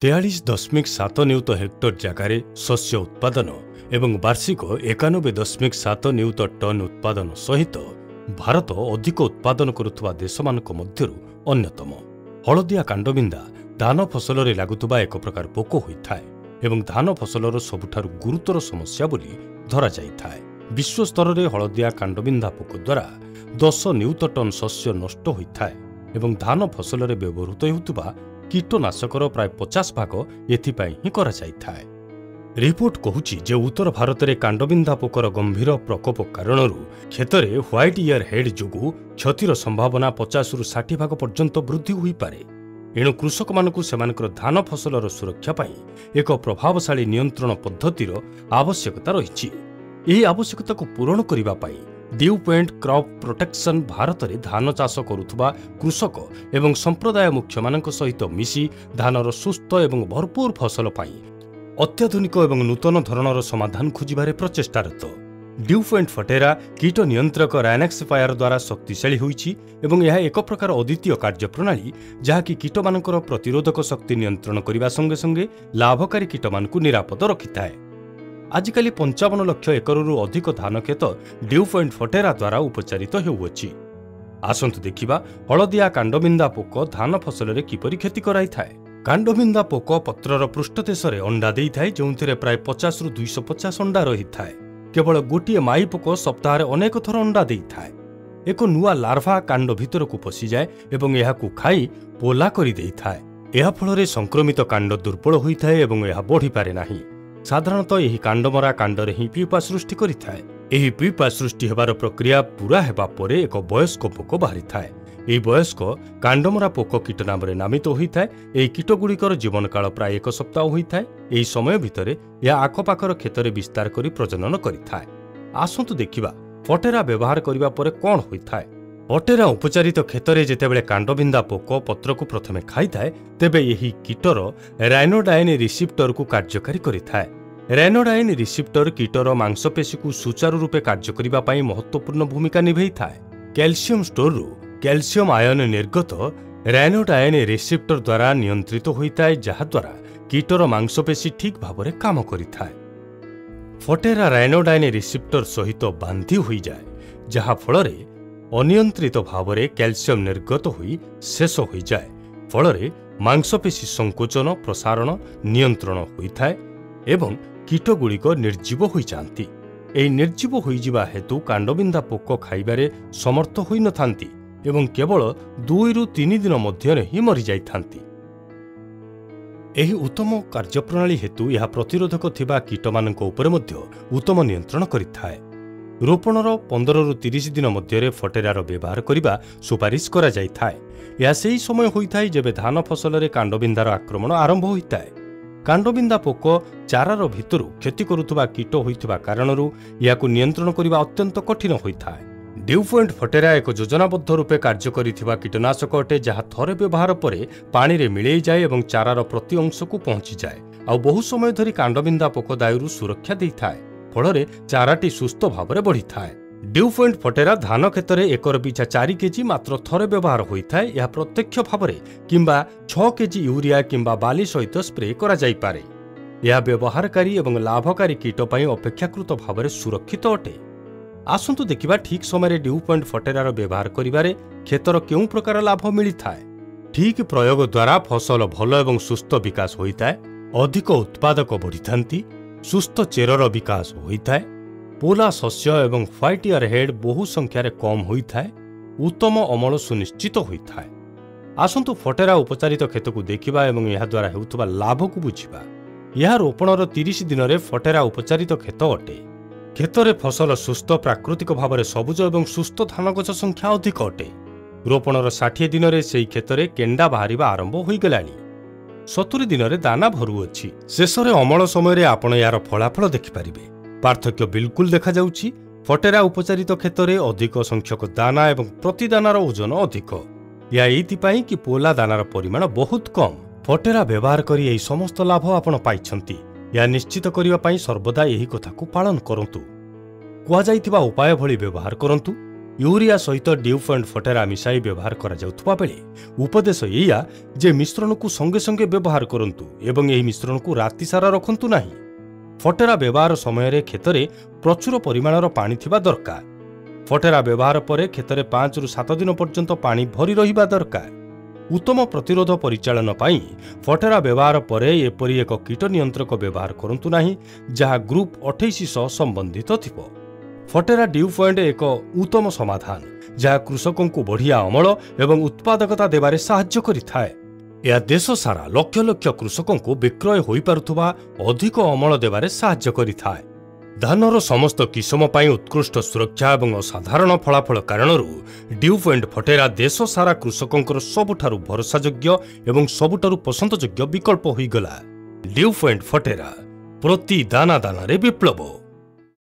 43.7 ନିୟୁତ ହେକ୍ଟର ଜାଗାରେ ଶସ୍ୟ ଉତ୍ପାଦନ ଏବଂ ବାର୍ଷିକ 91.7 ନିୟୁତ ଟନ୍ ଉତ୍ପାଦନ ସହିତ ଭାରତ ଅଧିକ ଉତ୍ପାଦନ କରୁଥିବା ଦେଶମାନଙ୍କ ମଧ୍ୟରୁ ଅନ୍ୟତମ। ହଳଦିଆ କାଣ୍ଡବିନ୍ଧା ଧାନ ଫସଲରେ ଲାଗୁଥିବା ଏକ ପ୍ରକାର ପୋକ ହୋଇଥାଏ ଏବଂ ଧାନ ଫସଲର ସବୁଠାରୁ ଗୁରୁତର ସମସ୍ୟା ବୋଲି ଧରାଯାଇଥାଏ। ବିଶ୍ୱସ୍ତରରେ ହଳଦିଆ କାଣ୍ଡବିନ୍ଧା ପୋକ ଦ୍ୱାରା 10 ନିୟୁତ ଟନ୍ ଶସ୍ୟ ନଷ୍ଟ ହୋଇଥାଏ ଏବଂ ଧାନ ଫସଲରେ ବ୍ୟବହୃତ ହେଉଥିବା କୀଟନାଶକର ପ୍ରାୟ 50 ଭାଗ ଏଥିପାଇଁ ହିଁ କରାଯାଇଥାଏ। ରିପୋର୍ଟ କହୁଛି ଯେ ଉତ୍ତର ଭାରତରେ କାଣ୍ଡବିନ୍ଧା ପୋକର ଗମ୍ଭୀର ପ୍ରକୋପ କାରଣରୁ କ୍ଷେତରେ ହ୍ୱାଇଟ୍ ଇୟର ହେଡ୍ ଯୋଗୁଁ କ୍ଷତିର ସମ୍ଭାବନା 50ରୁ 60 ଭାଗ ପର୍ଯ୍ୟନ୍ତ ବୃଦ୍ଧି ହୋଇପାରେ। ଏଣୁ କୃଷକମାନଙ୍କୁ ସେମାନଙ୍କର ଧାନ ଫସଲର ସୁରକ୍ଷା ପାଇଁ ଏକ ପ୍ରଭାବଶାଳୀ ନିୟନ୍ତ୍ରଣ ପଦ୍ଧତିର ଆବଶ୍ୟକତା ରହିଛି। ଏହି ଆବଶ୍ୟକତାକୁ ପୂରଣ କରିବା ପାଇଁ ଡ୍ୟୁପଏଣ୍ଟ କ୍ରପ୍ ପ୍ରୋଟେକ୍ସନ୍ ଭାରତରେ ଧାନ ଚାଷ କରୁଥିବା କୃଷକ ଏବଂ ସମ୍ପ୍ରଦାୟ ମୁଖ୍ୟମାନଙ୍କ ସହିତ ମିଶି ଧାନର ସୁସ୍ଥ ଏବଂ ଭରପୁର ଫସଲ ପାଇଁ ଅତ୍ୟାଧୁନିକ ଏବଂ ନୂତନ ଧରଣର ସମାଧାନ ଖୋଜିବାରେ ପ୍ରଚେଷ୍ଟାରତ। ଡ୍ୟୁପଏଣ୍ଟ ଫର୍ଟେରା କୀଟ ନିୟନ୍ତ୍ରକ ରାଇନେକ୍ସପାୟାର ଦ୍ୱାରା ଶକ୍ତିଶାଳୀ ହୋଇଛି ଏବଂ ଏହା ଏକ ପ୍ରକାର ଅଦ୍ୱିତୀୟ କାର୍ଯ୍ୟପ୍ରଣାଳୀ ଯାହାକି କୀଟମାନଙ୍କର ପ୍ରତିରୋଧକ ଶକ୍ତି ନିୟନ୍ତ୍ରଣ କରିବା ସଙ୍ଗେ ସଙ୍ଗେ ଲାଭକାରୀ କୀଟମାନଙ୍କୁ ନିରାପଦ ରଖିଥାଏ। ଆଜିକାଲି 55 ଲକ୍ଷ ଏକରରୁ ଅଧିକ ଧାନ କ୍ଷେତ ଡ୍ୟୁପଏଣ୍ଟ ଫର୍ଟେରା ଦ୍ୱାରା ଉପଚାରିତ ହେଉଅଛି। ଆସନ୍ତୁ ଦେଖିବା ହଳଦିଆ କାଣ୍ଡବିନ୍ଧା ପୋକ ଧାନ ଫସଲରେ କିପରି କ୍ଷତି କରାଇଥାଏ। କାଣ୍ଡବିନ୍ଧା ପୋକ ପତ୍ରର ପୃଷ୍ଠଦେଶରେ ଅଣ୍ଡା ଦେଇଥାଏ, ଯେଉଁଥିରେ ପ୍ରାୟ 50ରୁ 250 ଅଣ୍ଡା ରହିଥାଏ। କେବଳ ଗୋଟିଏ ମାଇ ପୋକ ସପ୍ତାହରେ ଅନେକ ଥର ଅଣ୍ଡା ଦେଇଥାଏ। ଏକ ନୂଆ ଲାର୍ଭା କାଣ୍ଡ ଭିତରକୁ ପଶିଯାଏ ଏବଂ ଏହାକୁ ଖାଇ ପୋଲା କରିଦେଇଥାଏ। ଏହା ଫଳରେ ସଂକ୍ରମିତ କାଣ୍ଡ ଦୁର୍ବଳ ହୋଇଥାଏ ଏବଂ ଏହା ବଢ଼ିପାରେ ନାହିଁ। ସାଧାରଣତଃ ଏହି କାଣ୍ଡମରା କାଣ୍ଡରେ ହିଁ ପିପା ସୃଷ୍ଟି କରିଥାଏ। ଏହି ପିପା ସୃଷ୍ଟି ହେବାର ପ୍ରକ୍ରିୟା ପୂରା ହେବା ପରେ ଏକ ବୟସ୍କ ପୋକ ବାହାରିଥାଏ। ଏହି ବୟସ୍କ କାଣ୍ଡମରା ପୋକ କୀଟ ନାମରେ ନାମିତ ହୋଇଥାଏ। ଏହି କୀଟଗୁଡ଼ିକର ଜୀବନକାଳ ପ୍ରାୟ 1 ସପ୍ତାହ ହୋଇଥାଏ। ଏହି ସମୟ ଭିତରେ ଏହା ଆଖପାଖର କ୍ଷେତରେ ବିସ୍ତାର କରି ପ୍ରଜନନ କରିଥାଏ। ଆସନ୍ତୁ ଦେଖିବା ଫର୍ଟେରା ବ୍ୟବହାର କରିବା ପରେ କ'ଣ ହୋଇଥାଏ। ଫର୍ଟେରା ଉପଚାରିତ କ୍ଷେତରେ ଯେତେବେଳେ କାଣ୍ଡବିନ୍ଧା ପୋକ ପତ୍ରକୁ ପ୍ରଥମେ ଖାଇଥାଏ, ତେବେ ଏହି କୀଟର ରାଇନୋଡାଇନ୍ ରିସିପ୍ଟରକୁ କାର୍ଯ୍ୟକାରୀ କରିଥାଏ। ରାଇନୋଡାଇନ୍ ରିସିପ୍ଟର କୀଟର ମାଂସପେଶୀକୁ ସୁଚାରୁ ରୂପେ କାର୍ଯ୍ୟ କରିବା ପାଇଁ ମହତ୍ତ୍ୱପୂର୍ଣ୍ଣ ଭୂମିକା ନିଭେଇଥାଏ। କ୍ୟାଲସିୟମ ଷ୍ଟୋରରୁ କ୍ୟାଲସିୟମ ଆୟନ ନିର୍ଗତ ରାଇନୋଡାଇନ୍ ରିସିପ୍ଟର ଦ୍ୱାରା ନିୟନ୍ତ୍ରିତ ହୋଇଥାଏ, ଯାହାଦ୍ୱାରା କୀଟର ମାଂସପେଶୀ ଠିକ୍ ଭାବରେ କାମ କରିଥାଏ। ଫର୍ଟେରା ରାଇନୋଡାଇନ୍ ରିସିପ୍ଟର ସହିତ ବାନ୍ଧି ହୋଇଯାଏ, ଯାହାଫଳରେ ଅନିୟନ୍ତ୍ରିତ ଭାବରେ କ୍ୟାଲସିୟମ ନିର୍ଗତ ହୋଇ ଶେଷ ହୋଇଯାଏ। ଫଳରେ ମାଂସପେଶୀ ସଂକୋଚନ ପ୍ରସାରଣ ନିୟନ୍ତ୍ରଣ ହୋଇଥାଏ ଏବଂ କୀଟଗୁଡ଼ିକ ନିର୍ଜୀବ ହୋଇଯାଆନ୍ତି। ଏହି ନିର୍ଜୀବ ହୋଇଯିବା ହେତୁ କାଣ୍ଡବିନ୍ଧା ପୋକ ଖାଇବାରେ ସମର୍ଥ ହୋଇନଥାନ୍ତି ଏବଂ କେବଳ 2ରୁ 3 ଦିନ ମଧ୍ୟରେ ହିଁ ମରିଯାଇଥାନ୍ତି। ଏହି ଉତ୍ତମ କାର୍ଯ୍ୟପ୍ରଣାଳୀ ହେତୁ ଏହା ପ୍ରତିରୋଧକ ଥିବା କୀଟମାନଙ୍କ ଉପରେ ମଧ୍ୟ ଉତ୍ତମ ନିୟନ୍ତ୍ରଣ କରିଥାଏ। ରୋପଣର 15ରୁ 30 ଦିନ ମଧ୍ୟରେ ଫର୍ଟେରାର ବ୍ୟବହାର କରିବା ସୁପାରିଶ କରାଯାଇଥାଏ। ଏହା ସେହି ସମୟ ହୋଇଥାଏ ଯେବେ ଧାନ ଫସଲରେ କାଣ୍ଡବିନ୍ଧାର ଆକ୍ରମଣ ଆରମ୍ଭ ହୋଇଥାଏ। କାଣ୍ଡବିନ୍ଧା ପୋକ ଚାରାର ଭିତରୁ କ୍ଷତି କରୁଥିବା କୀଟ ହୋଇଥିବା କାରଣରୁ ଏହାକୁ ନିୟନ୍ତ୍ରଣ କରିବା ଅତ୍ୟନ୍ତ କଠିନ ହୋଇଥାଏ। ଡ୍ୟୁପଏଣ୍ଟ ଫର୍ଟେରା ଏକ ଯୋଜନାବଦ୍ଧ ରୂପେ କାର୍ଯ୍ୟ କରିଥିବା କୀଟନାଶକ ଅଟେ, ଯାହା ଥରେ ବ୍ୟବହାର ପରେ ପାଣିରେ ମିଳେଇଯାଏ ଏବଂ ଚାରାର ପ୍ରତି ଅଂଶକୁ ପହଞ୍ଚିଯାଏ ଆଉ ବହୁ ସମୟ ଧରି କାଣ୍ଡବିନ୍ଧା ପୋକ ଦାଉରୁ ସୁରକ୍ଷା ଦେଇଥାଏ। ଫଳରେ ଚାରାଟି ସୁସ୍ଥ ଭାବରେ ବଢ଼ିଥାଏ। ଡ୍ୟୁପଏଣ୍ଟ ଫର୍ଟେରା ଧାନ କ୍ଷେତରେ ଏକର ପିଛା 4 କେଜି ମାତ୍ର ଥରେ ବ୍ୟବହାର ହୋଇଥାଏ। ଏହା ପ୍ରତ୍ୟକ୍ଷ ଭାବରେ କିମ୍ବା 6 କେଜି ୟୁରିଆ କିମ୍ବା ବାଲି ସହିତ ସ୍ପ୍ରେ କରାଯାଇପାରେ। ଏହା ବ୍ୟବହାରକାରୀ ଏବଂ ଲାଭକାରୀ କୀଟ ପାଇଁ ଅପେକ୍ଷାକୃତ ଭାବରେ ସୁରକ୍ଷିତ ଅଟେ। ଆସନ୍ତୁ ଦେଖିବା ଠିକ୍ ସମୟରେ ଡ୍ୟୁପଏଣ୍ଟ ଫର୍ଟେରାର ବ୍ୟବହାର କରିବାରେ କ୍ଷେତର କେଉଁ ପ୍ରକାର ଲାଭ ମିଳିଥାଏ। ଠିକ୍ ପ୍ରୟୋଗ ଦ୍ୱାରା ଫସଲ ଭଲ ଏବଂ ସୁସ୍ଥ ବିକାଶ ହୋଇଥାଏ। ଅଧିକ ଉତ୍ପାଦକ ବଢ଼ିଥାନ୍ତି। ସୁସ୍ଥ ଚେରର ବିକାଶ ହୋଇଥାଏ। ପୋଲା ଶସ୍ୟ ଏବଂ ହ୍ୱାଇଟ୍ ଇୟର ହେଡ୍ ବହୁ ସଂଖ୍ୟାରେ କମ୍ ହୋଇଥାଏ। ଉତ୍ତମ ଅମଳ ସୁନିଶ୍ଚିତ ହୋଇଥାଏ। ଆସନ୍ତୁ ଫର୍ଟେରା ଉପଚାରିତ କ୍ଷେତକୁ ଦେଖିବା ଏବଂ ଏହାଦ୍ୱାରା ହେଉଥିବା ଲାଭକୁ ବୁଝିବା। ଏହା ରୋପଣର 30 ଦିନରେ ଫର୍ଟେରା ଉପଚାରିତ କ୍ଷେତ ଅଟେ। କ୍ଷେତରେ ଫସଲ ସୁସ୍ଥ ପ୍ରାକୃତିକ ଭାବରେ ସବୁଜ ଏବଂ ସୁସ୍ଥ ଧାନଗଛ ସଂଖ୍ୟା ଅଧିକ ଅଟେ। ରୋପଣର 60 ଦିନରେ ସେହି କ୍ଷେତରେ କେଣ୍ଡା ବାହାରିବା ଆରମ୍ଭ ହୋଇଗଲାଣି। 70 ଦିନରେ ଦାନା ଭରୁଅଛି। ଶେଷରେ ଅମଳ ସମୟରେ ଆପଣ ଏହାର ଫଳାଫଳ ଦେଖିପାରିବେ। ପାର୍ଥକ୍ୟ ବିଲକୁଲ ଦେଖାଯାଉଛି। ଫର୍ଟେରା ଉପଚାରିତ କ୍ଷେତରେ ଅଧିକ ସଂଖ୍ୟକ ଦାନା ଏବଂ ପ୍ରତି ଦାନାର ଓଜନ ଅଧିକ। ଏହା ଏଇଥିପାଇଁ କି ପୋଲା ଦାନାର ପରିମାଣ ବହୁତ କମ୍। ଫର୍ଟେରା ବ୍ୟବହାର କରି ଏହି ସମସ୍ତ ଲାଭ ଆପଣ ପାଇଛନ୍ତି। ଏହା ନିଶ୍ଚିତ କରିବା ପାଇଁ ସର୍ବଦା ଏହି କଥାକୁ ପାଳନ କରନ୍ତୁ। କୁହାଯାଇଥିବା ଉପାୟ ଭଳି ବ୍ୟବହାର କରନ୍ତୁ। यूरिया सहित ड्यूपॉन्ट फटेरा मिसाई व्यवहार करा जाउथबा बेले उपदेश एया जे मिश्रण को संगे संगे व्यवहार करंतु एवं एही मिश्रण को राति सारा रखंतु नाही। फटेरा व्यवहार समय खेतरे प्रचुर परिमाणर पानी थिबा दरकार। फटेरा व्यवहार पर खेतरे 5 रु 7 दिन पर्यंत पानी भरी रहिबा दरकार। उत्तम प्रतिरोध परिचालन पाई फटेरा व्यवहार पर एपरी एक कीट नियंत्रक व्यवहार करंतु नाही जहा ग्रुप 28 सह संबंधित थिबो। फटेरा ड्यूपॉन्ट एक उत्तम समाधान जहा कृषकों को बढ़िया अमल एवं उत्पादकता देबारे साहाय्य करिथाए। यह देश सारा लक्ष लक्ष कृषकों को विक्रय होई पारुथबा अधिक अमल देबारे साहाय्य करिथाए। धानर समस्त किसम पाई उत्कृष्ट सुरक्षा एवं असाधारण फलाफल कारणरू ड्यूपॉन्ट फटेरा देश सारा कृषकों सबुठारु भरोसायोग्य एवं सबुठारु पसंदयोग्य विकल्प होईगला। ड्यूपॉन्ट फटेरा प्रति दाना दाना रे विप्लव।